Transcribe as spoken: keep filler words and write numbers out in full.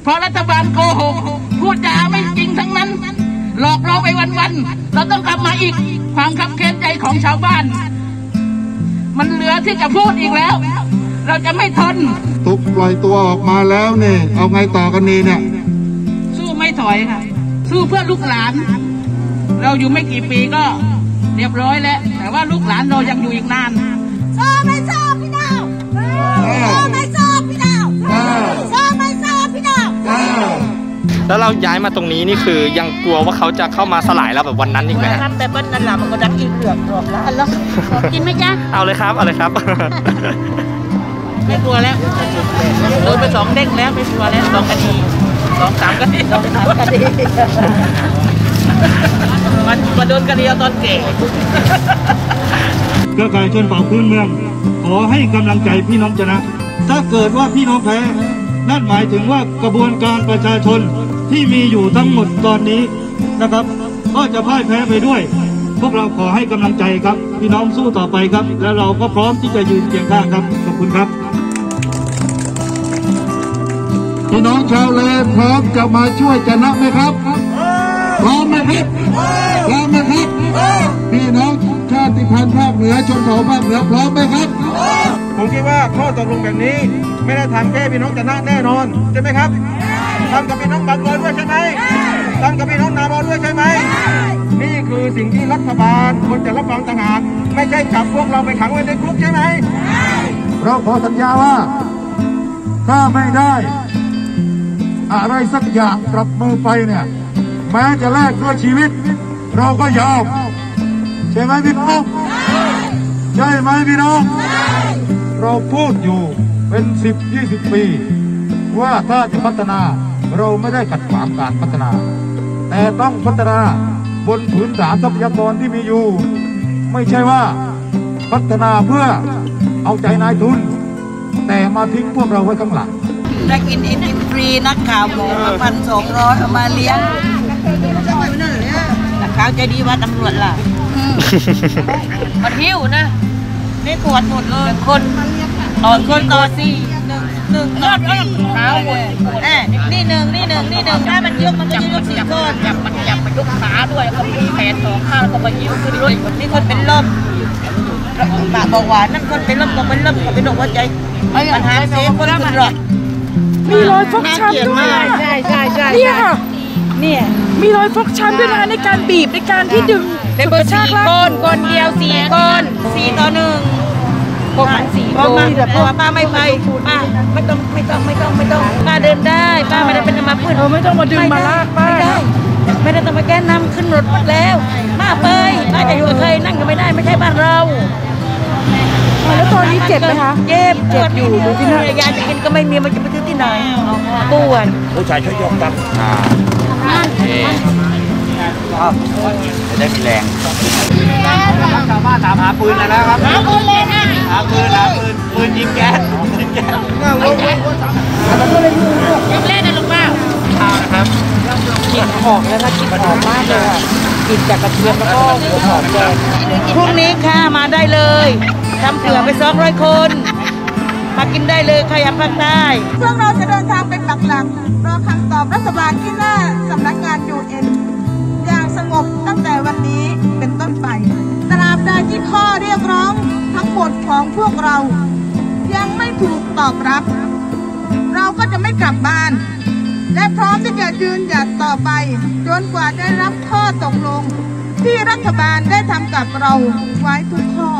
เพราะรัฐบาลโกหกพูดจาไม่จริงทั้งนั้นหลอกเราไปวันๆเราต้องกลับมาอีกความคับแค้นใจของชาวบ้านมันเหลือที่จะพูดอีกแล้วเราจะไม่ทนถูกปล่อยตัวออกมาแล้วเนี่ยเอาไงต่อกันนี่เนี่ยสู้ไม่ถอยค่ะสู้เพื่อลูกหลานเราอยู่ไม่กี่ปีก็เรียบร้อยแล้วแต่ว่าลูกหลานเรายังอยู่อีกนานชอบไม่ชอบพี่ดาวชอบไม่ชอบพี่ดาวชอบไม่ชอบพี่ดาวแล้วเราย้ายมาตรงนี้นี่คือยังกลัวว่าเขาจะเข้ามาสลายเราแบบวันนั้นอีกไหมครับแต่วันนั้นเรามันก็ดักกินเหลือกหรอกแล้วกินไหมจ๊ะเอาเลยครับเอาเลยครับไม่กลัวแล้วโดนไปสองเด้งแล้วไม่กลัวแล้วสองคดีสองสามคดีสองสามคดีมันมาโดนคดีเอาตอนเก่เครือข่ายชนเผ่าพื้นเมืองขอให้กำลังใจพี่น้องชนะถ้าเกิดว่าพี่น้องแพ้นั่นหมายถึงว่ากระบวนการประชาชนที่มีอยู่ทั้งหมดตอนนี้นะครับก็จะพ่ายแพ้ไปด้วยพวกเราขอให้กำลังใจครับพี่น้องสู้ต่อไปครับแล้วเราก็พร้อมที่จะยืนเคียงข้างครับขอบคุณครับพี่น้องชาวเลพร้อมจะมาช่วยชนะไหมครับพร้อมไหมครับพร้อมไหมครับพี่น้องชาติพันธุ์ภาคเหนือชนเผ่าภาคเหนือพร้อมไหมครับผมคิดว่าข้อตกลงแบบนี้ไม่ได้ทำแค่พี่น้องชนะแน่นอนใช่ไหมครับทำกับพี่น้องบางกรด้วยใช่ไหมทำกับพี่น้องนาบอด้วยใช่ไหมนี่คือสิ่งที่รัฐบาลควรจะรับฟังต่างหากไม่ใช่จับพวกเราไปขังไว้ในคุกใช่ไหมเราขอสัญญาว่าถ้าไม่ได้อะไรสักอย่างกลับมือไปเนี่ยแม้จะแลกด้วยชีวิตเราก็ยอมใช่ไหมพี่น้องใช่ไหมพี่น้องเราพูดอยู่เป็นสิบยี่สิบปีว่าถ้าจะพัฒนาเราไม่ได้ขัดขวางการพัฒนาแต่ต้องพัฒนาบนพื้นฐานทรัพยากรที่มีอยู่ไม่ใช่ว่าพัฒนาเพื่อเอาใจนายทุนแต่มาทิ้งพวกเราไว้ข้างหลังได้กินอินอินฟรีนักข่าวหมูมาพันสองร้อยเอามาเลี้ยงนักข่าวใจดีว่าตำรวจล่ะมันหิ้วนะนี่ตรวจหมดเลยคนตอนคนต่อสี่หนึ่งหนึ่งยอดยอดขาวหมดเอ้นี่หนึ่งนี่หนึ่งนี่หนึ่งถ้ามันยกมันก็ยกสี่คนจับมันจับมันยกขาด้วยแล้วก็มีแขนสองข้างแล้วก็มายิ้วขึ้นรถนี่คนเป็นลมบาเบาหวานนั่นคนเป็นลมก็เป็นลมก็เป็นโรคหัวใจปัญหาเสียคนขึ้นรถมีรอยฟกช้ำด้วยใช่ใช่ใช่เนี่ยค่ะเนี่ยมีรอยฟกช้ำด้วยนะในการบีบในการที่ดึงเป็นเบอร์สี่คนคนเดียวสี่คนสี่ต่อหนึ่งประมาณสี่คนเพราะว่าป้าไม่ไปป้าไม่ต้องไม่ต้องไม่ต้องไม่ต้องป้าเดินได้ป้าไม่ได้เป็นมาพื้นไม่ต้องมาดึงมาลากป้าไม่ได้ต้องมาแก้นำขึ้นรถแล้วป้าไปป้าจะอยู่กับใครนั่งก็ไม่ได้ไม่ใช่บ้านเราแล้วตอนนี้เจ็บไหมคะเจ็บเจ็บอยู่ดูที่นั่นยาจะกินก็ไม่มีมันจะไปซื้อที่ไหนปวดผู้ชายช่วยยกกันอ่าโอเคจะได้มีแรงชาวบ้านถามหาปืนแล้วครับหาปืนเลยนะหาปืนหาปืนปืนยิงแก๊สยิงแก๊สยังเล่นนะลูกป้าข้าวนะครับกลิ่นหอมแล้วนะกลิ่นหอมมากเลยกลิ่นจากกระเทียมแล้วก็หัวหอมเลยพรุ่งนี้ค่ะมาได้เลยทำเผื่อไปสองร้อยคนมากินได้เลยใครอยากภาคใต้พวกเราจะเดินทางเป็นปักหลักรอคำตอบรัฐบาลที่หน้าสำนักงาน ยู เอ็น อย่างสงบตั้งแต่วันนี้เป็นต้นไปตราบใดที่ข้อเรียกร้องทั้งหมดของพวกเรายังไม่ถูกตอบรับเราก็จะไม่กลับบ้านและพร้อมที่จะยืนหยัดต่อไปจนกว่าได้รับข้อตกลงที่รัฐบาลได้ทำกับเราไว้ทุกข้อ